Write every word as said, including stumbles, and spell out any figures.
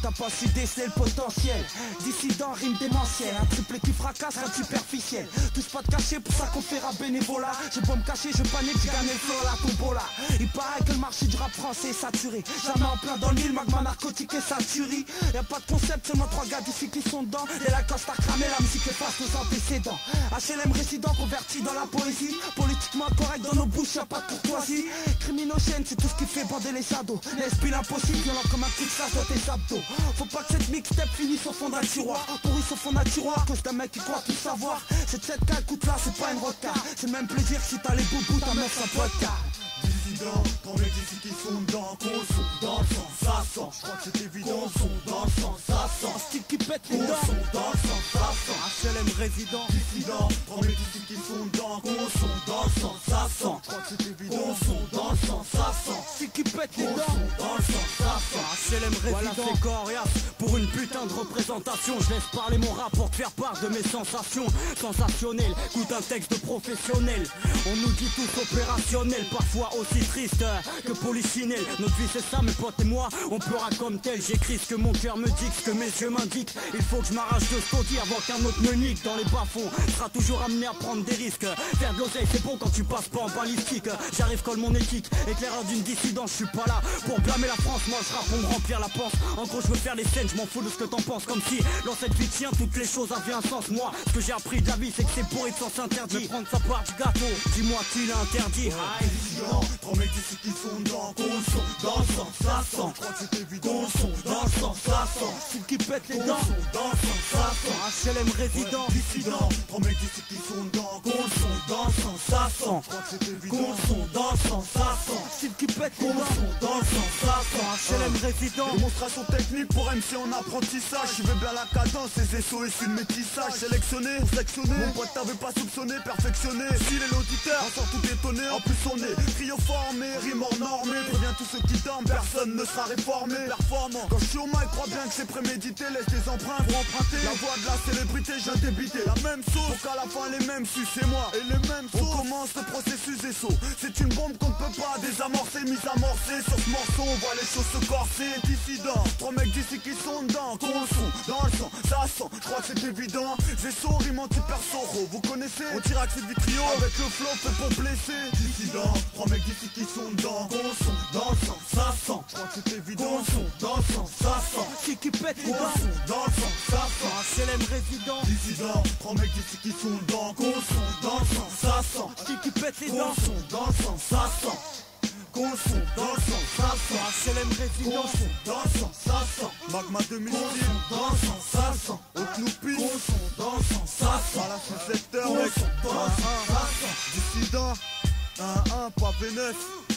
t'as pas su déceler le potentiel. Dissident, rime démentiel, un triplé qui fracasse, un superficiel. Touche pas de cachet, pour ça qu'on fait rap bénévolat. J'ai pas me cacher, je panique, j'ai gagné le flow à la tombola. Il paraît que le marché du rap français est saturé. Jamais en plein dans l'île, magma narcotique et saturé. Y'a pas de concept, seulement trois gars d'ici qui sont dedans. Et la coste a cramé, la musique efface nos antécédents. H L M résident converti dans la poésie. Politiquement correct dans nos bouches, y'a pas de courtoisie. Criminogène, c'est tout ce qui fait bander les shadows. L'esprit l'impossible, violent comme un coup de chasse dans tes abdos. Faut pas que cette mixtape finisse au fond d'un tiroir. Pourri au fond d'un tiroir, cause d'un mec qui croit tout savoir. Cette cette cas, écoute là, c'est pas une roca. C'est le même plaisir si t'as les boubous, ta meuf sans vodka. Dissident, quand les d'ici qui sont dedans, qu'on sont dans le sang, ça sent. Je crois que c'est évident, qu'on sont dans le sang, ça sent. Un style qui pète les dents, qu'on sont dans le sang, ça sent. H L M résident. Dissident, quand les d'ici qui sont dedans, qu'on sont dans le sang, ça sent. Je crois que c'est évident, qu'on sont dans le sang, ça sent. Style qui pète les Qu'on dents, sont dans le sang, ça sent. H L M résident. Voilà c'est coriace, pour une putain de représentation. Je laisse parler mon rap pour te faire part de mes sensations. Sensationnel, écoute un texte de professionnel. On nous dit tous opérationnel, parfois aussi triste que polichinelle. Notre vie c'est ça mes potes et moi, on pleura comme tel. J'écris ce que mon cœur me dit, ce que mes yeux m'indiquent. Il faut que je m'arrache de ce taudis avant qu'un autre me nique. Dans les bas-fonds, sera toujours amené à prendre des risques. Faire de l'oseille c'est bon quand tu passes pas en balistique. J'arrive comme mon éthique, éclaireur d'une dissidence. Je suis pas là pour blâmer la France, moi je rappe pour me remplir la panse. En gros je veux faire les scènes, je m'en fous de ce que t'en penses. Comme si dans cette vie tient toutes les choses avaient un sens. Moi, ce que j'ai appris de la vie c'est que c'est pourri de sens interdit. Prendre sa part du gâteau, dis-moi qui l'a interdit. Aïe. Dissident, quand les d'ici qui sont dedans, qu'on sont dans le sang, ça sent. Je crois que c'est évident, qu'on sont dans le sang, ça sent. Style qui pète les Qu'on dents, sont dans le sang, ça sent. H L M résident. Dissident, quand les d'ici qui sont dedans, qu'on sont dans le sang, ça sent. Je crois que c'est évident, qu'on sont dans le sang, ça sent. Style qui pète les Qu'on dents, sont dans le sang, ça sent. H L M résident. Démonstration technique pour M C en apprentissage. Je vais bien la cadence, les S O S une métissage. Sélectionné, sélectionné. Mon pote t'avais pas soupçonné, perfectionné. S'il est l'auditeur, on sort tout détonné. En plus on est trio formé, rime hors normé. Préviens tous ceux qui dorment, personne ne sera réformé. Performant, quand je suis au mic, crois bien que c'est prémédité. Laisse des emprunts pour emprunter. La voix de la célébrité, je viens débiter. La même sauce, pour qu'à la fin les mêmes sucez-moi. Et les mêmes sauces, on commence le processus S O. C'est une bombe qu'on ne peut pas désamorcer, mise amorcée. Sur ce morceau, on voit les choses se corser. Dissident, trois mecs d'ici qui sont dedans, qu'on sont dans le sang, ça sent. Je crois que c'est évident. Zesso, rime anti-persoro, vous connaissez? On tire que c'est du trio avec le flow fait pour blesser. Dissident, trois mecs d'ici qui sont dedans, qu'on sont dans le sang, ça sent. Je crois que c'est évident. Qu'on sont dans le sang, ça sent. Style qui pète les Qu'on dents, sont dans le sang, ça sent. H L M résident. Dissident, trois mecs d'ici qui sont dedans, qu'on sont dans le sang, ça sent. Style qui pète les Qu'on dents, sont dans le sang, ça sent. Qu'on sont dans le sang, ça sent. H L M résident. Qu'on sont dans le sang, ça sent. Magma deux mille six, dans le sang, ça sent. Haute-Loupine, qu'on sont dans le sang, ça sent. Par la sous-secteur, mec, dans le sang, ça sent. Dissident, un un, pas V neuf.